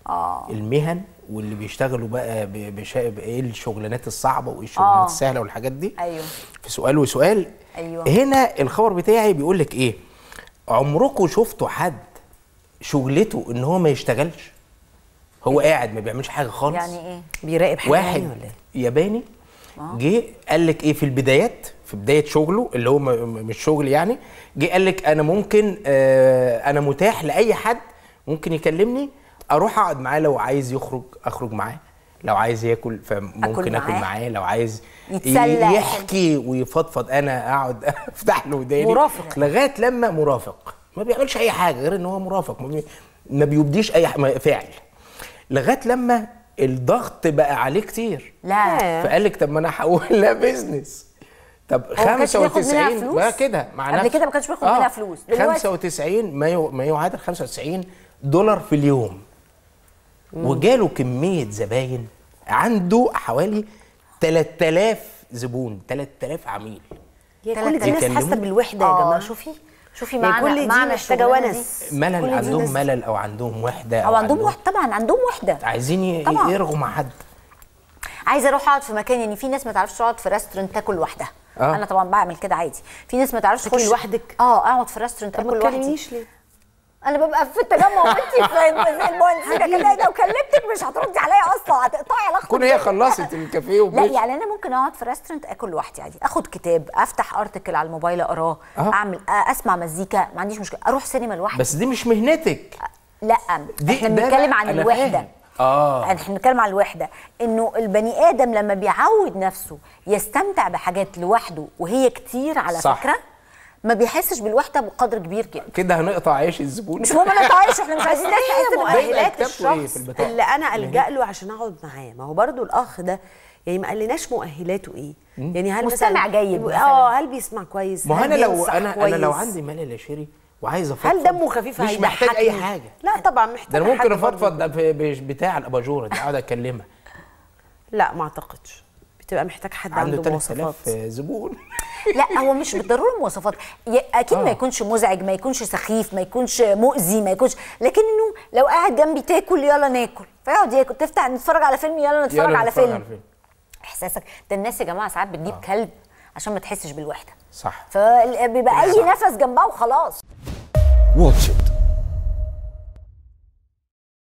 المهن واللي بيشتغلوا بقى ايه الشغلانات الصعبه وايه الشغلانات السهله والحاجات دي. ايوه. في سؤال وسؤال. ايوه. هنا الخبر بتاعي بيقول لك ايه؟ عمركم شفتوا حد شغلته ان هو ما يشتغلش؟ هو قاعد ما بيعملش حاجه خالص. يعني ايه؟ بيراقب حاجه واحد يعني ولا ايه؟ ياباني جه قال لك ايه في البدايات، في بدايه شغله اللي هو مش شغل يعني، جه قال لك انا ممكن انا متاح لاي حد ممكن يكلمني اروح اقعد معاه، لو عايز يخرج اخرج معاه، لو عايز ياكل فممكن اكل معاه، لو عايز يتسلى يحكي ويفضفض انا اقعد افتح له وداني. مرافق. لغايه لما مرافق ما بيعملش اي حاجه غير ان هو مرافق، ما بيبديش اي فعل، لغايه لما الضغط بقى عليه كتير. لا فقال لك طب ما انا هحولها بيزنس. طب 95 بقى كده مع نفسه. قبل كده ما كانش بياخد منها فلوس، دلوقتي 95 ما يعادل 95 دولار في اليوم. وجاله كميه زباين، عنده حوالي 3000 زبون، 3000 عميل. كل دي ناس حاسه بالوحده يا جماعه. شوفي معنى محتاجه ونس، ملل، عندهم ملل او عندهم وحده او عندهم وحده. طبعا عندهم وحده، عايزين يرغوا مع حد. عايزه اروح اقعد في مكان، يعني في ناس ما تعرفش تقعد في ريستورنت تاكل لوحدها. انا طبعا بعمل كده عادي. في ناس ما تعرفش تاكل لوحدك. اقعد في ريستورنت اكل لوحدي. ما تكلمنيش ليه؟ انا ببقى في التجمع وانت في المهندسين كده، لو كلمتك مش هتردي عليا اصلا، هتقطعي علاقتك. تكون هي خلصت الكافيه لا يعني انا ممكن اقعد في ريستورنت اكل لوحدي عادي، اخد كتاب، افتح ارتكل على الموبايل اقراه، اعمل اسمع مزيكا، ما عنديش مشكله، اروح سينما لوحدي. بس دي مش مهنتك. لا احنا بنتكلم عن الوحده. احنا بنتكلم عن الوحده، انه البني ادم لما بيعود نفسه يستمتع بحاجات لوحده وهي كتير على فكره، ما بيحسش بالوحده بقدر كبير كده هنقطع عيش الزبون. مش مهم نقطع عيش، احنا مش عايزين ناس تحس مؤهلات الشخص اللي انا الجا له عشان اقعد معاه. ما هو برضو الاخ ده يعني ما قالناش مؤهلاته ايه، يعني هل مستمع جيد هل بيسمع كويس؟ ما انا لو عندي ملل يا شيري وعايز افضفض، هل دمه خفيف مش محتاج اي حاجه. لا طبعا محتاج. ده انا ممكن افضفض بتاع الاباجوره دي، اقعد اكلمها. لا ما اعتقدش، بتبقى محتاج حد عنده مواصفات. زبون. لا هو مش بالضروره مواصفات، اكيد ما يكونش مزعج، ما يكونش سخيف، ما يكونش مؤذي، ما يكونش، لكنه لو قاعد جنبي تاكل يلا ناكل، فيقعد ياكل، تفتح نتفرج على فيلم يلا نتفرج على فيلم. احساسك ده الناس يا جماعه ساعات بتجيب كلب عشان ما تحسش بالوحده. صح. فبيبقى اي نفس جنبها وخلاص. واتش إت